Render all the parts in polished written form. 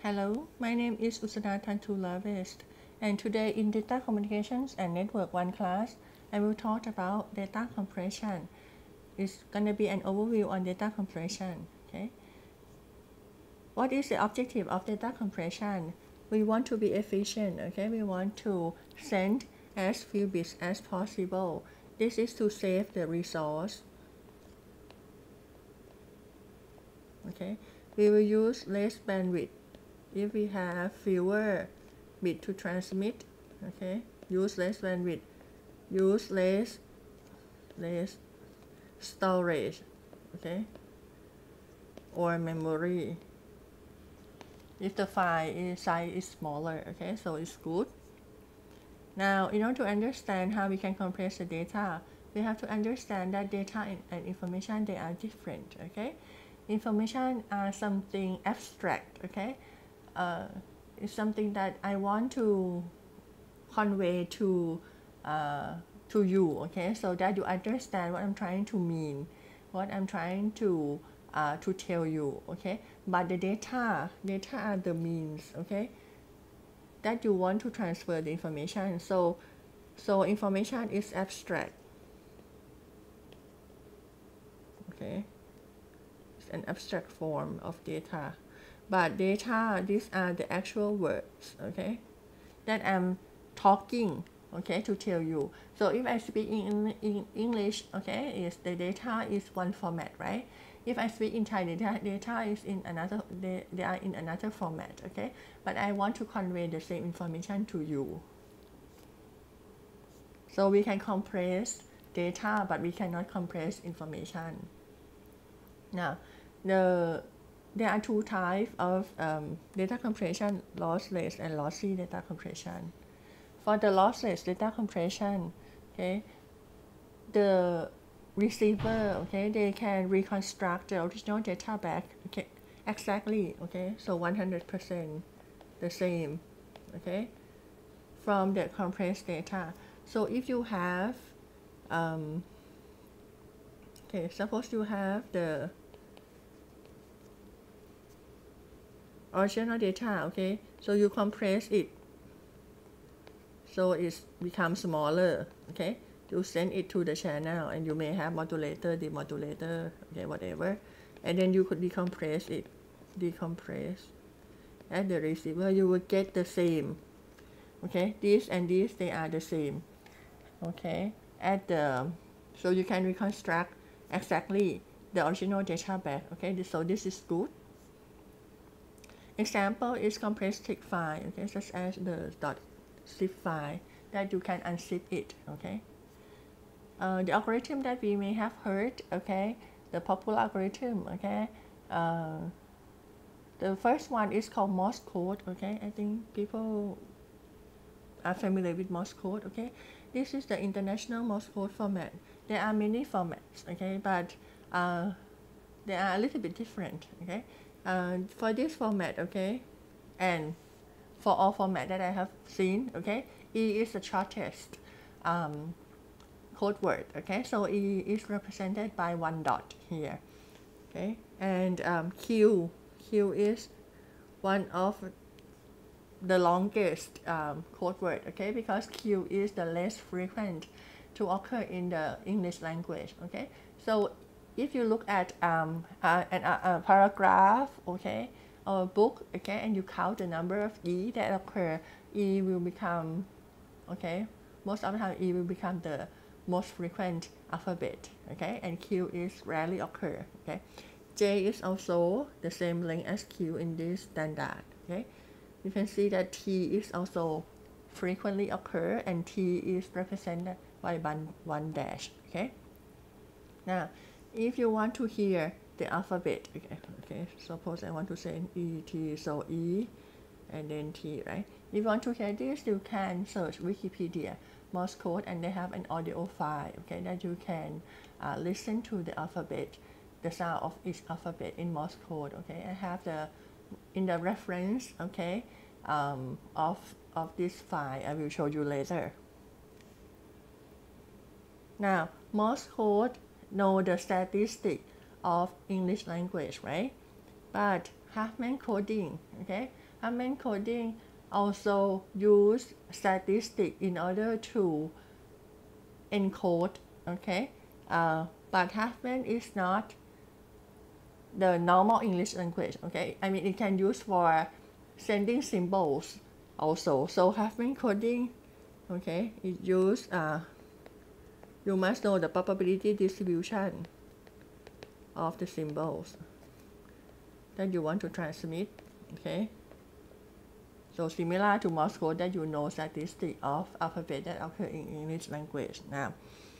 Hello, my name is Usana Tantula West, and today in Data Communications and Network 1 class, I will talk about data compression. It's going to be an overview on data compression. Okay. What is the objective of data compression? We want to be efficient. Okay. We want to send as few bits as possible. This is to save the resource. Okay. We will use less bandwidth if we have fewer bit to transmit. Okay, use less bandwidth, use less storage. Okay, or memory if the file size is smaller. Okay, so it's good. Now, in order to understand how we can compress the data, we have to understand that data and information, they are different. Okay, information are something abstract. Okay, it's something that I want to convey to you. Okay, so that you understand what I'm trying to mean, what I'm trying to tell you. Okay, but the data are the means. Okay, that you want to transfer the information. So information is abstract. Okay, it's an abstract form of data, but data, these are the actual words. Okay, that I'm talking, okay, to tell you. So if I speak in English, okay, is the data is one format, right? If I speak in Thai, data is in another, they are in another format. Okay, but I want to convey the same information to you. So we can compress data, but we cannot compress information. Now, there are two types of data compression: lossless and lossy data compression. For the lossless data compression, okay, the receiver, okay, they can reconstruct the original data back, okay, exactly, okay, so 100% the same, okay, from the compressed data. So if you have, okay, suppose you have the original data, okay, so you compress it, so it becomes smaller. Okay, you send it to the channel, and you may have modulator, demodulator, okay, whatever, and then you could decompress it, at the receiver. You will get the same. Okay, this and this, they are the same. Okay, at the, so you can reconstruct exactly the original data back. Okay, so this is good. Example is compressed TIFF file, okay, such as the .zip file that you can unzip it. Okay, the algorithm that we may have heard, okay, the popular algorithm, okay, the first one is called Morse code. Okay, I think people are familiar with Morse code. Okay, this is the international Morse code format. There are many formats. Okay, but they are a little bit different. Okay, for this format, okay, and for all format that I have seen, okay, E is the shortest code word. Okay, so E is represented by one dot here. Okay, and Q is one of the longest code word. Okay, because Q is the less frequent to occur in the English language. Okay, so if you look at a paragraph, okay, or a book, okay, and you count the number of E that occur, E will become, okay, most of the time E will become the most frequent alphabet. Okay, and Q is rarely occur. Okay, J is also the same length as Q in this standard. Okay, you can see that T is also frequently occur, and T is represented by one dash. Okay, now if you want to hear the alphabet, okay, suppose I want to say E, T, so E and then T, right? If you want to hear this, you can search Wikipedia Morse code, and they have an audio file, okay, that you can listen to the alphabet, the sound of each alphabet in Morse code. Okay, I have the in the reference, okay, of this file. I will show you later. Now, Morse code know the statistic of English language, right? But Huffman coding, okay, Huffman coding also use statistics in order to encode, okay? But Huffman is not the normal English language, okay? I mean, it can use for sending symbols also. So Huffman coding, okay, it use, you must know the probability distribution of the symbols that you want to transmit, okay? So similar to Morse code that you know statistics of alphabet that occur in English language. Now,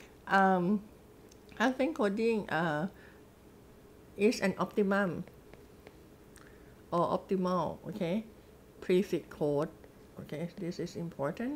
Huffman coding is an optimum or optimal, okay, prefix code, okay, this is important.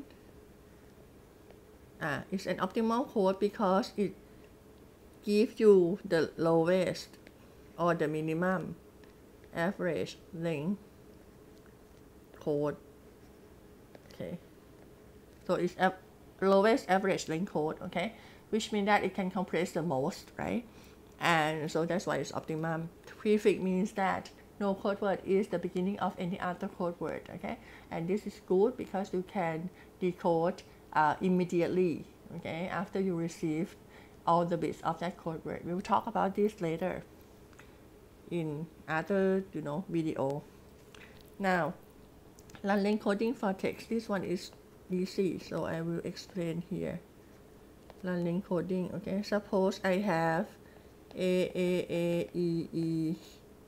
It's an optimal code because it gives you the lowest or the minimum average length code, okay, so it's a lowest average length code, okay, which means that it can compress the most, right? And so that's why it's optimum. Prefix means that no code word is the beginning of any other code word, okay, and this is good because you can decode immediately, okay, after you receive all the bits of that code word. We will talk about this later in other, video. Now, run length coding for text. This one is easy, so I will explain here. Run length coding, okay. Suppose I have A, E, E,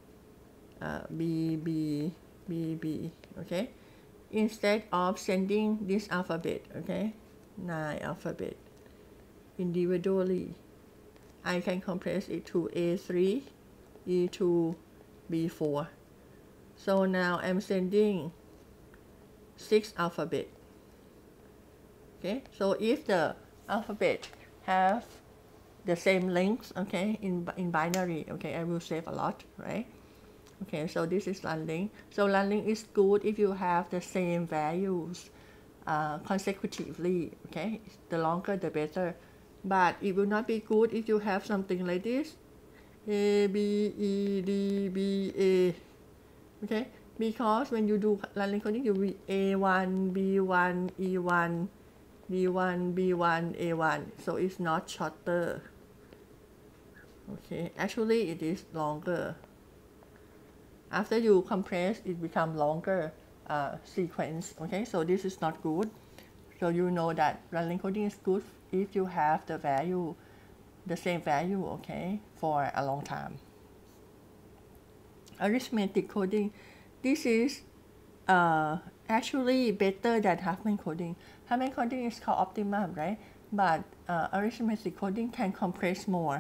B, B, B, B, okay. Instead of sending this alphabet, okay, 9 alphabet individually, I can compress it to A3, E2, B4. So now I'm sending 6 alphabet. Okay, so if the alphabet have the same length, okay, in binary, okay, I will save a lot, right? Okay, so this is run length. So run length is good if you have the same values consecutively, okay? The longer the better. But it will not be good if you have something like this, A, B, E, D, B, A, okay? Because when you do run length coding, you will A1, B1, E1, B1, B1, A1. So it's not shorter. Okay, actually it is longer. After you compress, it becomes longer sequence, okay? So this is not good. So you know that run length coding is good if you have the value, the same value, okay, for a long time. Arithmetic coding, this is actually better than Huffman coding. Huffman coding is called optimum, right? But arithmetic coding can compress more.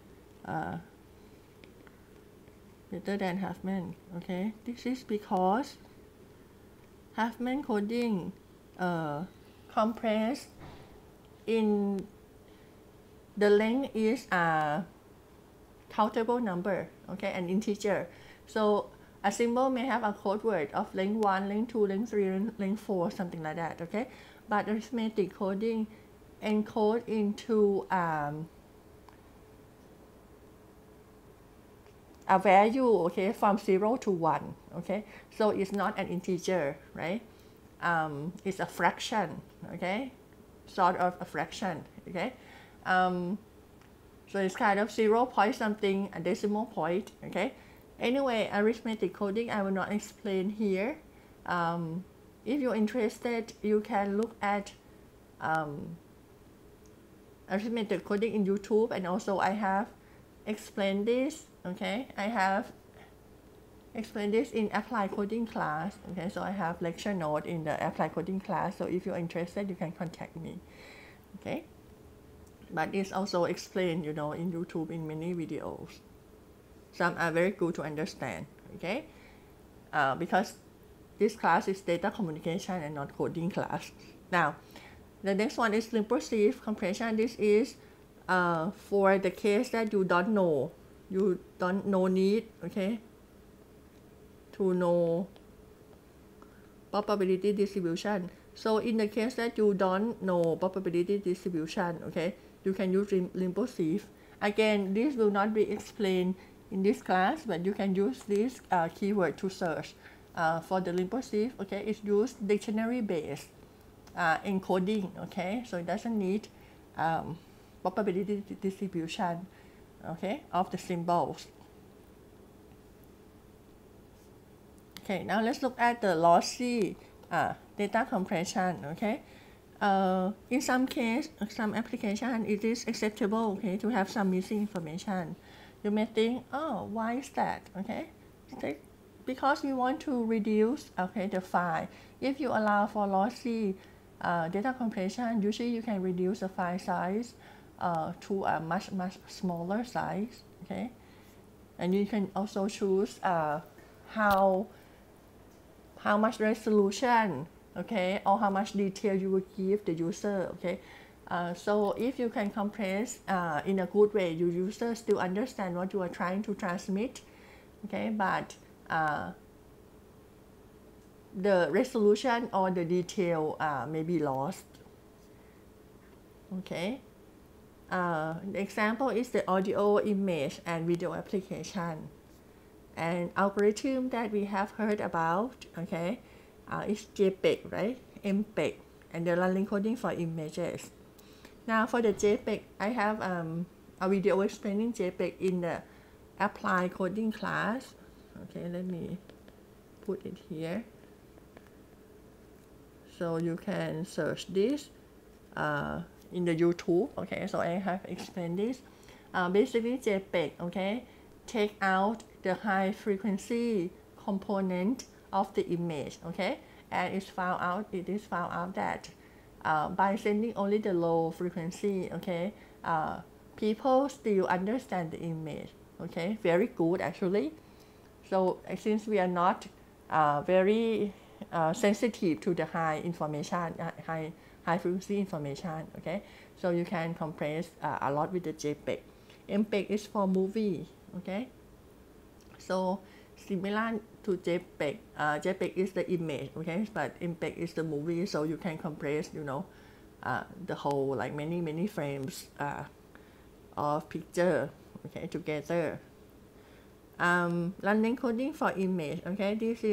Better than Huffman, okay? This is because Huffman coding compress in the length is a countable number, okay, an integer. So a symbol may have a code word of length 1, length 2, length 3, length 4, something like that, okay? But arithmetic coding encode into a value, okay, from 0 to 1, okay? So it's not an integer, right? It's a fraction, okay? Sort of a fraction, okay? So it's kind of 0 point something, a decimal point, okay? Anyway, arithmetic coding I will not explain here. If you're interested, you can look at arithmetic coding in YouTube, and also I have explained this, okay? I have explained this in applied coding class, okay? So I have lecture note in the applied coding class, so if you're interested, you can contact me, okay? But it's also explained, in YouTube in many videos. Some are very good to understand, okay? Because this class is data communication and not coding class. Now, the next one is impulsive compression. This is for the case that you don't know, need, okay, to know probability distribution. So in the case that you don't know probability distribution, okay, you can use impulsive. Again, this will not be explained in this class, but you can use this keyword to search for the Limposis, okay, it's used dictionary based encoding, okay, so it doesn't need probability distribution, okay, of the symbols. Okay, now let's look at the lossy data compression, okay. In some case, some application, it is acceptable, okay, to have some missing information. You may think, oh, why is that, okay? Because we want to reduce, okay, the file. If you allow for lossy data compression, usually you can reduce the file size to a much smaller size, okay? And you can also choose how much resolution, okay, or how much detail you will give the user, okay. So if you can compress in a good way, your user still understand what you are trying to transmit, okay, but the resolution or the detail may be lost, okay. The example is the audio, image, and video application. An algorithm that we have heard about, okay, is JPEG, right? MPEG, and the run encoding for images. Now for the JPEG, I have a video explaining JPEG in the applied coding class. Okay, let me put it here. So you can search this in the YouTube, okay, so I have explained this. Basically JPEG, okay, take out the high frequency component of the image, okay, and it is found out that by sending only the low frequency, okay, people still understand the image, okay, very good actually. So since we are not very sensitive to the high information, high frequency information, okay, so you can compress a lot with the JPEG. MPEG is for movie, okay. So similar to JPEG, JPEG is the image, okay, but MPEG is the movie, so you can compress, you know, the whole, like many frames of picture, okay, together. Run encoding for image, okay, this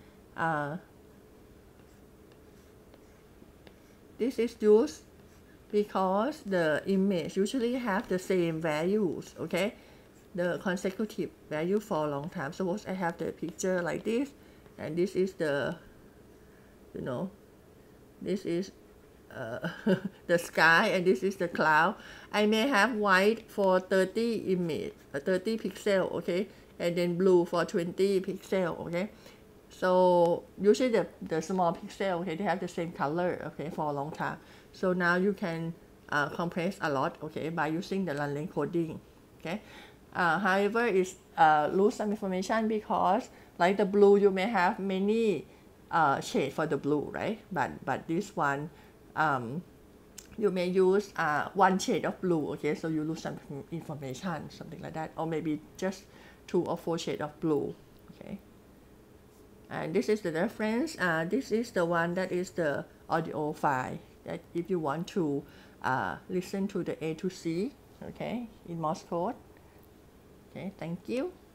is used because the image usually have the same values, okay, the consecutive value for a long time. Suppose I have the picture like this, and this is the, you know, this is the sky, and this is the cloud. I may have white for 30 image, 30 pixel, okay, and then blue for 20 pixel, okay. So usually the small pixel, okay, they have the same color, okay, for a long time. So now you can compress a lot, okay, by using the run encoding, okay. However, it's lose some information because like the blue, you may have many shade for the blue, right? But this one, you may use one shade of blue, okay, so you lose some information, something like that, or maybe just 2 or 4 shades of blue, okay. And this is the reference. This is the one that is the audio file that if you want to listen to the A to C, okay, in Morse code. Okay, thank you.